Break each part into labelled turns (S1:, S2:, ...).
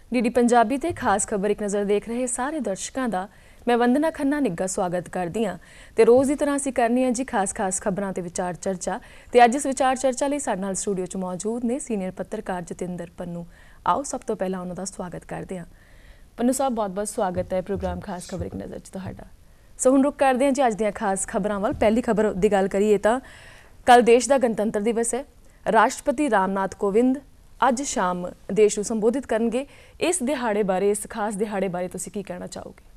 S1: DD Punjabi ਤੇ ਖਾਸ ਖबर एक नज़र देख रहे सारे दर्शकों का मैं वंदना खन्ना निग्गा स्वागत करदी हाँ। तो रोज़ की तरह असीं करनी है जी खास खबरों ते विचार चर्चा। तो अज इस विचार चर्चा लई साडे नाल स्टूडियो च मौजूद ने सीनियर पत्रकार जतिंदर पन्नू। आओ सब तो पहला उन्हां दा स्वागत करते हैं। पन्नू साहब बहुत बहुत स्वागत है प्रोग्राम खास खबर एक नज़र च तुहाडा। सो हुण रुक करते हैं जी अज दीआं खास खबरां वल। पहली खबर की गल करिए तां कल देश का गणतंत्र दिवस है। राष्ट्रपति रामनाथ कोविंद अज शाम देश को संबोधित करेंगे। इस दिहाड़े बारे, इस खास दिहाड़े बारे तुसीं की कहना चाहोगे?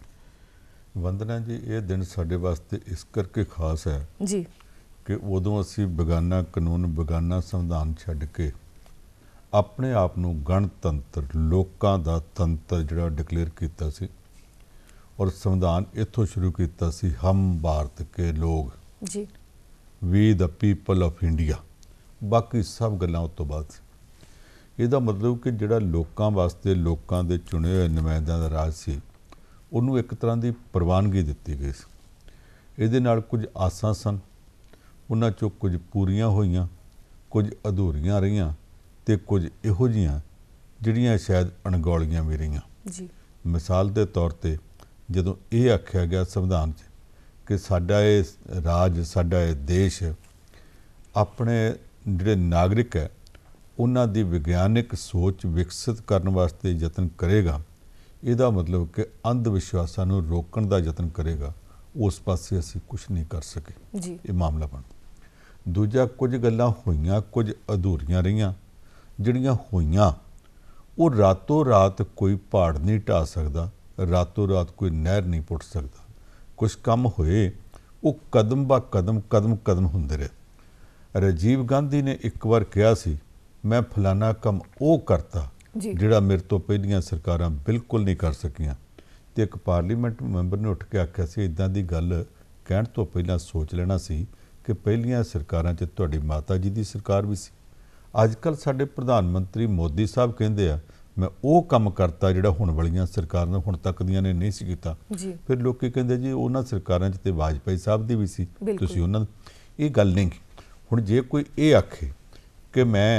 S2: वंदना जी, ये दिन साडे वास्ते इस करके खास है
S1: जी
S2: कि उदों असीं बेगाना कानून, बेगाना संविधान छड्ड के अपने आप नूं गणतंत्र, लोकां दा तंत्र जिहड़ा डिकलेयर कीता सी और संविधान इत्थों शुरू कीता सी, हम भारत के लोग,
S1: जी
S2: we the people of India. बाकी सब गल्लां उस तों बाद सी। ਇਹਦਾ मतलब कि ਜਿਹੜਾ ਲੋਕਾਂ ਵਾਸਤੇ ਲੋਕਾਂ ਦੇ ਚੁਣੇ ਹੋਏ ਨੁਮਾਇੰਦਿਆਂ ਦਾ ਰਾਜ ਸੀ, ਉਹਨੂੰ ਇੱਕ ਤਰ੍ਹਾਂ ਦੀ ਪ੍ਰਵਾਨਗੀ ਦਿੱਤੀ ਗਈ ਸੀ। ਇਹਦੇ ਨਾਲ ਕੁਝ ਆਸਾਂ ਸਨ, ਉਹਨਾਂ 'ਚੋਂ ਕੁਝ ਪੂਰੀਆਂ ਹੋਈਆਂ, ਕੁਝ ਅਧੂਰੀਆਂ ਰਹੀਆਂ ਤੇ ਕੁਝ ਇਹੋ ਜਿਹੀਆਂ ਜਿਹੜੀਆਂ ਸ਼ਾਇਦ ਅਣਗੌਲੀਆਂ ਵੀ ਰਹੀਆਂ।
S1: ਜੀ
S2: ਮਿਸਾਲ ਦੇ ਤੌਰ ਤੇ ਜਦੋਂ ਇਹ ਆਖਿਆ ਗਿਆ ਸੰਵਿਧਾਨ 'ਚ ਕਿ ਸਾਡਾ ਇਹ ਰਾਜ, ਸਾਡਾ ਇਹ ਦੇਸ਼ ਆਪਣੇ ਜਿਹੜੇ ਨਾਗਰਿਕ ਹੈ ਉਹਨਾਂ ਦੀ ਵਿਗਿਆਨਿਕ ਸੋਚ ਵਿਕਸਿਤ ਕਰਨ ਵਾਸਤੇ ਯਤਨ ਕਰੇਗਾ। ਇਹਦਾ ਮਤਲਬ ਕਿ ਅੰਧ ਵਿਸ਼ਵਾਸਾਂ ਨੂੰ ਰੋਕਣ ਦਾ ਯਤਨ ਕਰੇਗਾ। ਉਸ ਪਾਸੇ ਅਸੀਂ ਕੁਝ ਨਹੀਂ ਕਰ ਸਕੇ।
S1: ਜੀ
S2: ਇਹ ਮਾਮਲਾ ਬਣ ਦੂਜਾ, ਕੁਝ ਗੱਲਾਂ ਹੋਈਆਂ, ਕੁਝ ਅਧੂਰੀਆਂ ਰਹੀਆਂ। ਜਿਹੜੀਆਂ ਹੋਈਆਂ ਉਹ ਰਾਤੋਂ ਰਾਤ ਕੋਈ ਪਹਾੜ ਨਹੀਂ ਢਾਹ ਸਕਦਾ, ਰਾਤੋਂ ਰਾਤ ਕੋਈ ਨਹਿਰ ਨਹੀਂ ਪੁੱਟ ਸਕਦਾ। ਕੁਝ ਕੰਮ ਹੋਏ ਉਹ ਕਦਮ ਬਾ ਕਦਮ ਹੁੰਦੇ ਰਹੇ। ਰਾਜੀਵ ਗਾਂਧੀ ਨੇ ਇੱਕ ਵਾਰ ਕਿਹਾ ਸੀ, मैं फलाना काम वो करता जिहड़ा मेरे तो पहलियां सरकारां बिल्कुल नहीं कर सकियां। तो एक पार्लीमेंट मैंबर ने उठ के आख्या सी, इदां दी गल कहण तो पहलां सोच लेना सी कि पहलियां सरकारां 'च तुहाडी माता जी की सरकार भी सी। अजकल साडे प्रधानमंत्री मोदी साहब कहिंदे आ, मैं वो काम करता जिहड़ा हुण वालीआं सरकारां हुण तक दियां ने नहीं सी कीता। फिर लोकी कहिंदे जी उन्हां सरकारां 'च ते वाजपेयी साहब दी भी सी, तुसीं उन्हां ये गल नहीं। हुण जे कोई ये आखे कि मैं